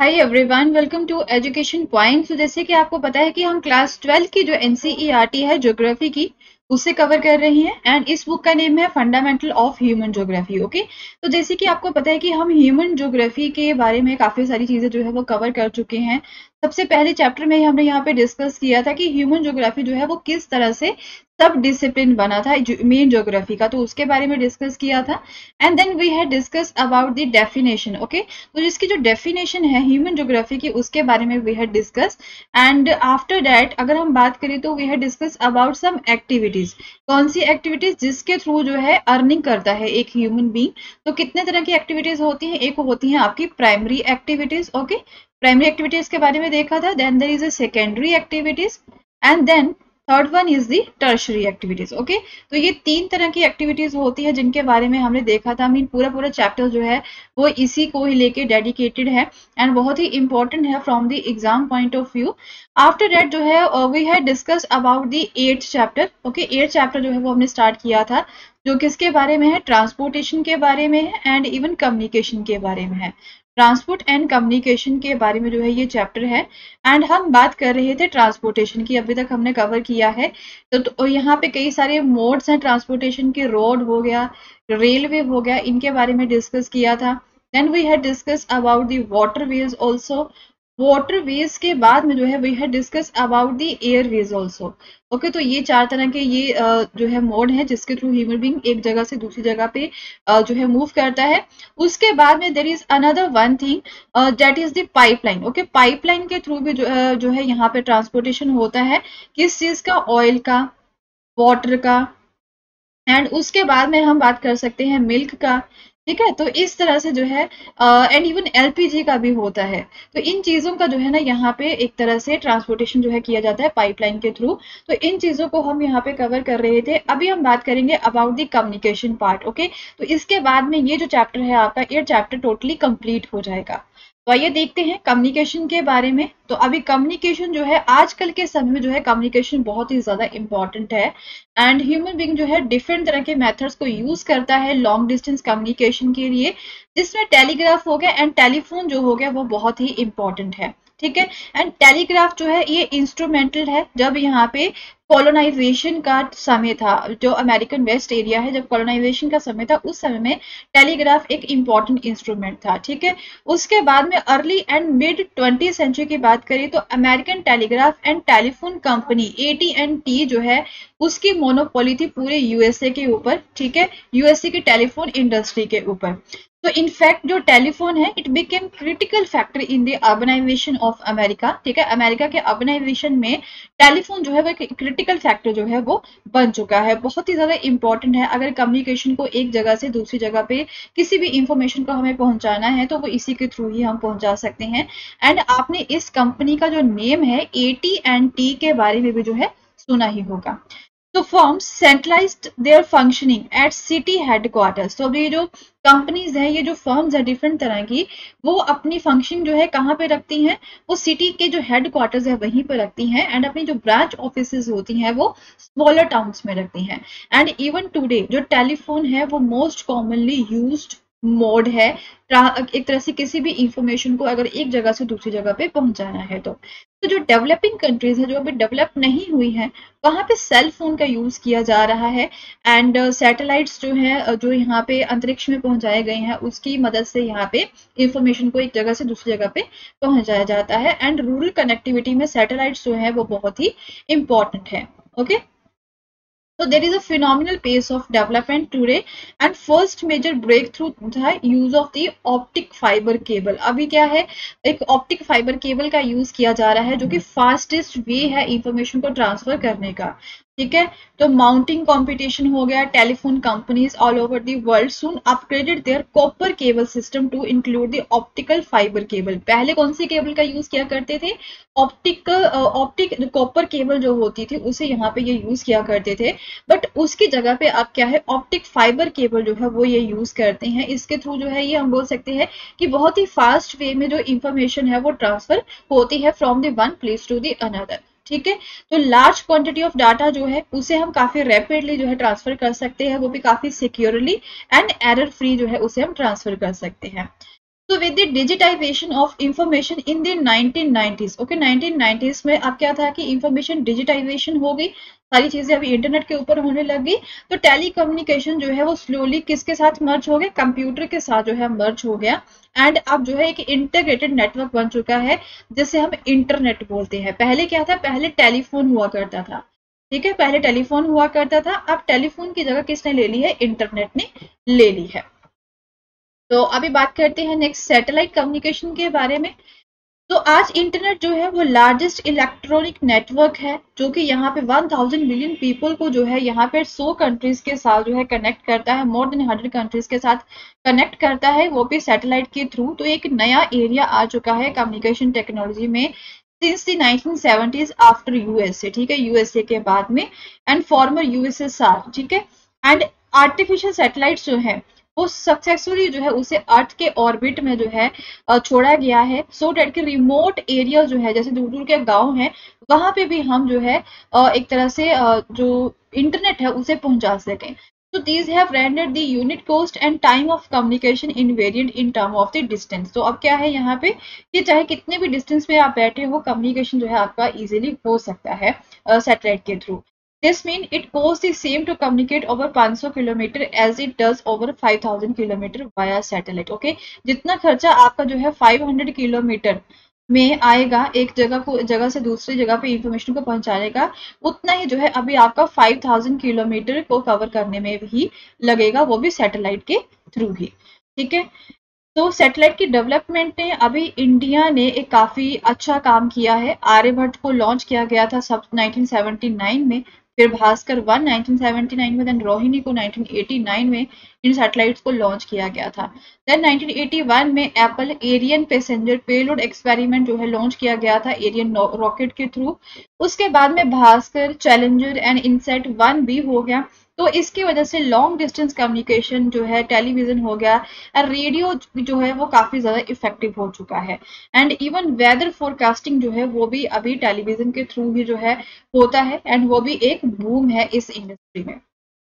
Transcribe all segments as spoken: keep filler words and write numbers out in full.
Hi everyone, welcome to education point. तो जैसे कि आपको पता है कि हम क्लास ट्वेल्व की जो एनसीईआरटी है ज्योग्राफी की, उसे कवर कर रहे हैं। एंड इस बुक का नेम है fundamental of human geography. Okay, तो जैसे कि आपको पता है कि हम ह्यूमन ज्योग्राफी के बारे में काफी सारी चीजें जो है वो कवर कर चुके हैं। सबसे पहले चैप्टर में हमने यहाँ पे डिस्कस किया था कि ह्यूमन ज्योग्राफी जो है वो किस तरह से सब डिसिप्लिन बना था मेन ज्योग्राफी का, तो उसके बारे में डिस्कस किया था। And then we had discuss about the definition. Okay, तो जिसकी जो डेफिनेशन है ह्यूमन ज्योग्राफी की, उसके बारे में we had discuss. And after that अगर हम बात करें तो we had discuss about some activities. कौन सी एक्टिविटीज? जिसके थ्रू जो है अर्निंग करता है एक ह्यूमन बीइंग। तो कितने तरह की एक्टिविटीज होती हैं? एक होती हैं आपकी primary activities. Okay, primary activities के बारे में देखा था। Then there is a secondary activities and then third one is the tertiary activities. Okay, तो ये तीन तरह की एक्टिविटीज होती है जिनके बारे में हमने देखा था। मीन पूरा पूरा चैप्टर जो है वो इसी को ही लेके डेडिकेटेड है एंड बहुत ही इंपॉर्टेंट है from the exam point of view. After that जो है we had discuss about the eighth chapter. Okay, eighth chapter जो है वो हमने स्टार्ट किया था, जो किसके बारे में है? ट्रांसपोर्टेशन के बारे में है एंड इवन कम्युनिकेशन के बारे में है। ट्रांसपोर्ट एंड कम्युनिकेशन के बारे में जो है ये चैप्टर है। एंड हम बात कर रहे थे ट्रांसपोर्टेशन की, अभी तक हमने कवर किया है। तो, तो यहाँ पे कई सारे मोड्स हैं ट्रांसपोर्टेशन के। रोड हो गया, रेलवे हो गया, इनके बारे में डिस्कस किया था। Then we had discuss about the waterways also. Waterways के बाद में जो है we had discuss about the airways also. Okay, तो ये चार तरह के ये uh, जो है मोड है जिसके थ्रू ह्यूमन बीइंग एक जगह से दूसरी जगह पे uh, जो है मूव करता है। उसके बाद में there is another one thing that is the pipeline. Okay, pipeline के थ्रू भी जो, uh, जो है यहाँ पे ट्रांसपोर्टेशन होता है। किस चीज का? ऑयल का, वाटर का, एंड उसके बाद में हम बात कर सकते हैं मिल्क का। ठीक है, तो इस तरह से जो है एंड इवन एलपीजी का भी होता है। तो इन चीजों का जो है ना यहाँ पे एक तरह से ट्रांसपोर्टेशन जो है किया जाता है पाइपलाइन के थ्रू। तो इन चीजों को हम यहाँ पे कवर कर रहे थे। अभी हम बात करेंगे about the communication part. Okay, तो इसके बाद में ये जो चैप्टर है आपका, ये चैप्टर टोटली कंप्लीट हो जाएगा। तो आइए देखते हैं कम्युनिकेशन के बारे में। तो अभी कम्युनिकेशन जो है आजकल के समय में जो है कम्युनिकेशन बहुत ही ज्यादा इंपॉर्टेंट है। एंड ह्यूमन बीइंग जो है डिफरेंट तरह के मेथड्स को यूज करता है लॉन्ग डिस्टेंस कम्युनिकेशन के लिए, जिसमें टेलीग्राफ हो गया एंड टेलीफोन जो हो गया वो बहुत ही इंपॉर्टेंट है। ठीक है, एंड टेलीग्राफ जो है ये इंस्ट्रूमेंटल है। जब यहाँ पे कॉलोनाइजेशन का समय था, जो अमेरिकन वेस्ट एरिया है, जब कॉलोनाइजेशन का समय था, उस समय में टेलीग्राफ एक इंपॉर्टेंट इंस्ट्रूमेंट था। ठीक है, उसके बाद में early and mid twenty century की बात करें तो American telegraph and telephone company A T and T जो है उसकी मोनोपोली थी पूरे यूएसए के ऊपर। ठीक है, यूएसए की टेलीफोन इंडस्ट्री के ऊपर। तो इनफैक्ट जो टेलीफोन है it became critical factor in the urbanisation of America. ठीक है, अमेरिका के अर्बनाइजेशन में टेलीफोन जो है वो एक क्रिटिकल फैक्टर जो है वो बन चुका है। बहुत ही ज्यादा इंपॉर्टेंट है। अगर कम्युनिकेशन को एक जगह से दूसरी जगह पे किसी भी इंफॉर्मेशन को हमें पहुंचाना है तो वो इसी के थ्रू ही हम पहुंचा सकते हैं। एंड आपने इस कंपनी का जो नेम है ए टी एंड टी के बारे में भी जो है सुना ही होगा। तो firms centralized their functioning at city headquarters. तो ये जो कंपनीज है, ये जो फर्म्स है डिफरेंट तरह की, वो अपनी फंक्शन जो है कहाँ पे रखती हैं? वो सिटी के जो हेडक्वार्टर्स है वहीं पे रखती हैं। एंड अपनी जो ब्रांच ऑफिसेज होती हैं वो स्मॉलर टाउन्स में रखती हैं। एंड इवन टुडे जो टेलीफोन है वो मोस्ट कॉमनली यूज्ड मोड है एक तरह से किसी भी इंफॉर्मेशन को अगर एक जगह से दूसरी जगह पे पहुंचाना है तो। तो जो डेवलपिंग कंट्रीज है, जो अभी डेवलप नहीं हुई है, वहां पे सेल फोन का यूज किया जा रहा है। एंड सैटेलाइट्स जो है जो यहाँ पे अंतरिक्ष में पहुंचाए गए हैं उसकी मदद से यहाँ पे इंफॉर्मेशन को एक जगह से दूसरी जगह पे पहुंचाया जाता है। एंड रूरल कनेक्टिविटी में सैटेलाइट्स जो है वो बहुत ही इंपॉर्टेंट है। Okay, so there is a phenomenal pace of development today and first major breakthrough था use of the optic fiber cable। अभी क्या है? एक optic fiber cable का यूज किया जा रहा है जो कि फास्टेस्ट वे है इंफॉर्मेशन को ट्रांसफर करने का। ठीक है, तो माउंटिंग कंपटीशन हो गया। Telephone companies all over the world soon upgraded their copper cable system to include the optical fibre cable. पहले कौन सी केबल का यूज किया करते थे? ऑप्टिकल ऑप्टिक कॉपर केबल जो होती थी उसे यहाँ पे ये यूज किया करते थे। बट उसकी जगह पे अब क्या है? ऑप्टिक फाइबर केबल जो है वो ये यूज करते हैं। इसके थ्रू जो है ये हम बोल सकते हैं कि बहुत ही फास्ट वे में जो इंफॉर्मेशन है वो ट्रांसफर होती है from the one place to the another. ठीक है, तो लार्ज क्वांटिटी ऑफ डाटा जो है उसे हम काफी रैपिडली जो है ट्रांसफर कर सकते हैं, वो भी काफी सिक्योरली एंड एरर फ्री जो है उसे हम ट्रांसफर कर सकते हैं। So with the digitization of information in the nineteen nineties, okay, nineteen nineties में अब क्या था कि information digitization हो गई, सारी चीजें अभी इंटरनेट के ऊपर होने लगी, तो टेलीकम्युनिकेशन जो है वो स्लोली किसके साथ मर्ज हो गया, कंप्यूटर के साथ जो है मर्ज हो गया, एंड अब जो है एक इंटीग्रेटेड नेटवर्क बन चुका है जिसे हम इंटरनेट बोलते हैं। पहले क्या था, पहले टेलीफोन हुआ करता था, ठीक है, पहले टेलीफोन हुआ करता था, अब टेलीफोन की जगह किसने ले ली है, इंटरनेट ने ले ली है। तो अभी बात करते हैं नेक्स्ट सैटेलाइट कम्युनिकेशन के बारे में। तो आज इंटरनेट जो है वो लार्जेस्ट इलेक्ट्रॉनिक नेटवर्क है जो कि यहाँ पे वन थाउज़ेंड मिलियन पीपल को जो है यहाँ पे सौ कंट्रीज के साथ जो है कनेक्ट करता है, मोर देन हंड्रेड कंट्रीज के साथ कनेक्ट करता है, वो भी सैटेलाइट के थ्रू। तो एक नया एरिया आ चुका है कम्युनिकेशन टेक्नोलॉजी में since the nineteen seventies after USA, ठीक है, यूएसए के बाद में एंड फॉर्मर यूएसएसआर, ठीक है। एंड आर्टिफिशियल सैटेलाइट्स जो है वो सक्सेसफुली जो है उसे अर्थ के ऑर्बिट में जो है छोड़ा गया है, सो डेट के रिमोट एरिया जो है जैसे दूर दूर के गांव हैं वहां पे भी हम जो है एक तरह से जो इंटरनेट है उसे पहुंचा सकें। So these have rendered the unit cost and time of communication invariant in term of the distance। तो अब क्या है यहाँ पे कि चाहे कितने भी डिस्टेंस पे आप बैठे हो, कम्युनिकेशन जो है आपका इजीली हो सकता है सैटेलाइट के through. This means it costs the same to communicate over five hundred kilometre as it does over five thousand kilometre via satellite। Okay okay? जितना खर्चा आपका जो है पाँच सौ किलोमीटर में आएगा एक जगह को जगह से दूसरी जगह पे इंफॉर्मेशन को पहुंचाने का, उतना ही जो है अभी आपका पाँच हज़ार किलोमीटर को कवर करने में भी लगेगा, वो भी सैटेलाइट के थ्रू ही, ठीक है। तो सैटेलाइट की डेवलपमेंट में अभी इंडिया ने एक काफी अच्छा काम किया है। आर्यभट्ट को लॉन्च किया गया था सब नाइनटीन सेवेंटी नाइन में, फिर Bhaskara one nineteen seventy nine में, देन रोहिणी को नाइनटीन एटी नाइन में इन सैटेलाइट्स को लॉन्च किया गया था। देन नाइनटीन एटी वन में APPLE Ariane passenger payload experiment जो है लॉन्च किया गया था एरियन रॉकेट के थ्रू। उसके बाद में Bhaskara, Challenger and INSAT one भी हो गया। तो इसकी वजह से लॉन्ग डिस्टेंस कम्युनिकेशन जो है, टेलीविजन हो गया और रेडियो जो है वो काफी ज्यादा इफेक्टिव हो चुका है। एंड इवन वेदर फोरकास्टिंग जो है वो भी अभी टेलीविजन के थ्रू ही जो है होता है, एंड वो भी एक बूम है इस इंडस्ट्री में।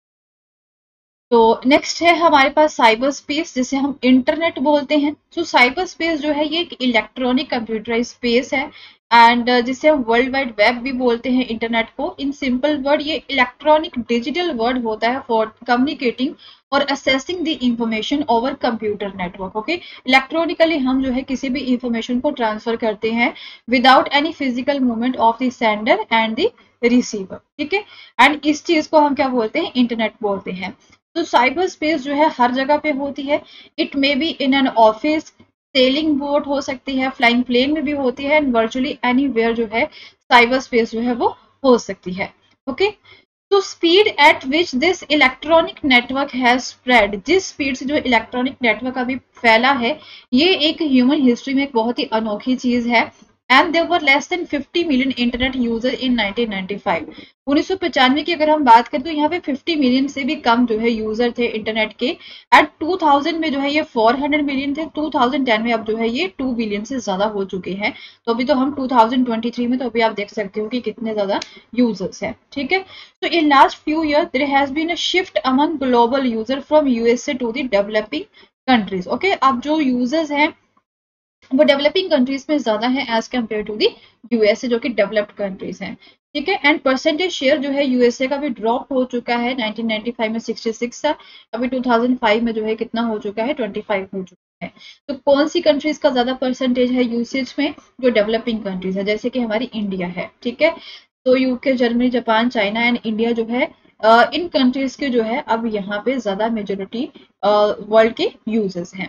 तो नेक्स्ट है हमारे पास साइबर स्पेस, जिसे हम इंटरनेट बोलते हैं। तो साइबर स्पेस जो है ये एक इलेक्ट्रॉनिक कंप्यूटराइज स्पेस है, एंड जिसे हम वर्ल्ड वाइड वेब भी बोलते हैं इंटरनेट को। इन सिंपल वर्ड ये इलेक्ट्रॉनिक डिजिटल वर्ड होता है फॉर कम्युनिकेटिंग और accessing the information over computer network. Okay, electronically हम जो है किसी भी इंफॉर्मेशन को ट्रांसफर करते हैं without any physical movement of the sender and the receiver, ठीक है। एंड इस चीज को हम क्या बोलते हैं, इंटरनेट बोलते हैं। तो साइबर स्पेस जो है हर जगह पे होती है। It may be in an office, sailing boat हो सकती है, फ्लाइंग प्लेन में भी होती है, एंड वर्चुअली एनीवेयर जो है साइबर स्पेस जो है वो हो सकती है। ओके, तो speed at which this electronic network has spread, जिस स्पीड से जो इलेक्ट्रॉनिक नेटवर्क अभी फैला है, ये एक ह्यूमन हिस्ट्री में एक बहुत ही अनोखी चीज है। And there were less than fifty million internet user in nineteen ninety five. उन्नीस सौ पचानवे की अगर हम बात करें तो यहाँ पे फिफ्टी मिलियन से भी कम जो है यूजर थे इंटरनेट के। एट टू थाउज़ेंड में जो है ये फोर हंड्रेड मिलियन थे, टू थाउज़ेंड टेन में अब जो है ये टू बिलियन से ज्यादा हो चुके हैं। तो अभी तो हम टू थाउज़ेंड ट्वेंटी थ्री में, तो अभी आप देख सकते हो कि कितने ज्यादा यूजर्स हैं, ठीक है। तो in last few year there has been a shift among global user from USA to the developing countries. Okay, अब जो यूजर्स हैं वो डेवलपिंग कंट्रीज में ज्यादा है as compare to the USA जो कि डेवलप्ड कंट्रीज हैं, ठीक है। एंड परसेंटेज शेयर जो है यूएसए का भी ड्रॉप हो चुका है। नाइनटीन नाइंटी फाइव में सिक्सटी सिक्स था, अभी टू थाउज़ेंड फाइव में जो है कितना हो चुका है, ट्वेंटी फाइव हो चुका है। तो कौन सी कंट्रीज का ज्यादा परसेंटेज है यूसेज में, जो डेवलपिंग कंट्रीज है, जैसे कि हमारी इंडिया है, ठीक है। तो UK, Germany, Japan, China and India जो है uh, इन कंट्रीज के जो है अब यहाँ पे ज्यादा मेजोरिटी वर्ल्ड के यूजर्स हैं।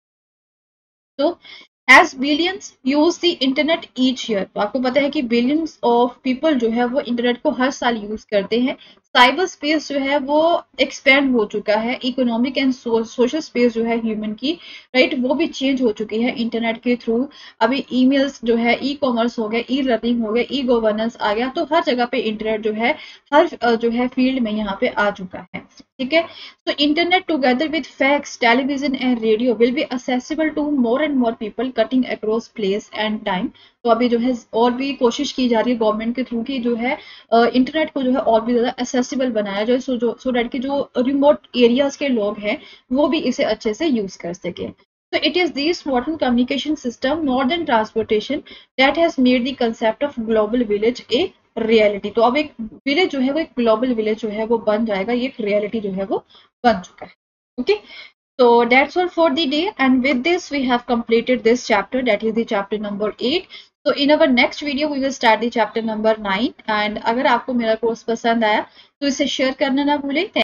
तो as billions use the internet each year, तो आपको पता है कि बिलियंस ऑफ पीपल जो है वो इंटरनेट को हर साल यूज करते हैं। साइबर स्पेस जो है वो एक्सपेंड हो चुका है, इकोनॉमिक एंड सोशल स्पेस जो है ह्यूमन की, राइट, वो भी चेंज हो चुकी है इंटरनेट के थ्रू। अभी ईमेल्स जो है, ई कॉमर्स हो गया, ई लर्निंग हो गया, ई गवर्नेंस आ गया, तो हर जगह पे इंटरनेट जो है हर जो है फील्ड में यहाँ पे आ चुका है, ठीक है। तो internet together with fax, television and radio will be accessible to more and more people cutting across place and time. तो अभी जो है और भी कोशिश की जा रही है गवर्नमेंट के थ्रू की जो है इंटरनेट को जो है और भी ज्यादा असेसिबल बनाया जाए, सो जो सो डेट की जो रिमोट एरियाज के लोग हैं वो भी इसे अच्छे से यूज कर सके। So it is this modern communication system, modern transportation that has made the concept of global village a reality. तो अब एक विलेज जो है वो एक ग्लोबल विलेज जो है वो बन जाएगा, ये एक रियलिटी जो है वो बन चुका है. Okay, so that's all for the day, and with this we have completed this chapter, that is the chapter number eight. So in our next video we will start the chapter number nine. And अगर आपको मेरा course पसंद आया तो इसे share करना ना भूलें.